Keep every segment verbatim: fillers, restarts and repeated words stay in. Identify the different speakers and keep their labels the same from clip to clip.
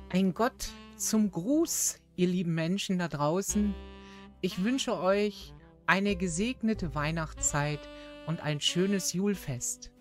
Speaker 1: Ein Gott zum Gruß, ihr lieben Menschen da draußen. Ich wünsche euch eine gesegnete Weihnachtszeit und ein schönes Julfest.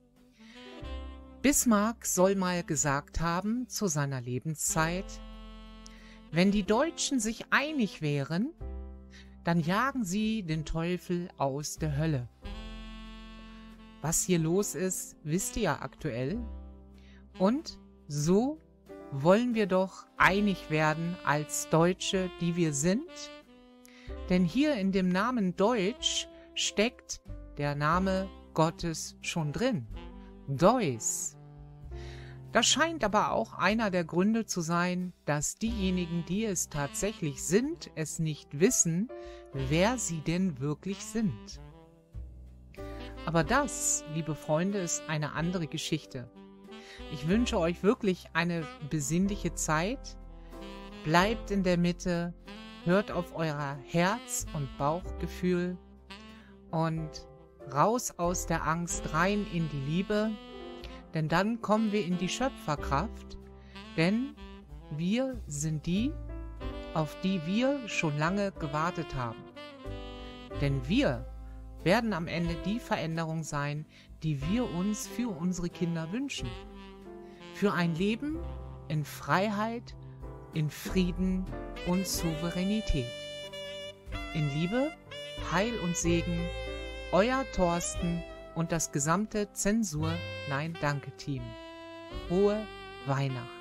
Speaker 1: Bismarck soll mal gesagt haben zu seiner Lebenszeit: Wenn die Deutschen sich einig wären, dann jagen sie den Teufel aus der Hölle. Was hier los ist, wisst ihr ja aktuell. Und so wollen wir doch einig werden als Deutsche, die wir sind. Denn hier in dem Namen Deutsch steckt der Name Gottes schon drin. Deus. Das scheint aber auch einer der Gründe zu sein, dass diejenigen, die es tatsächlich sind, es nicht wissen, wer sie denn wirklich sind. Aber das, liebe Freunde, ist eine andere Geschichte. Ich wünsche euch wirklich eine besinnliche Zeit. Bleibt in der Mitte, hört auf euer Herz- und Bauchgefühl und raus aus der Angst, rein in die Liebe. Denn dann kommen wir in die Schöpferkraft, denn wir sind die, auf die wir schon lange gewartet haben. Denn wir werden am Ende die Veränderung sein, die wir uns für unsere Kinder wünschen. Für ein Leben in Freiheit, in Frieden und Souveränität. In Liebe, Heil und Segen, euer Thorsten und das gesamte Zensur-Nein-Danke-Team. Frohe Weihnachten!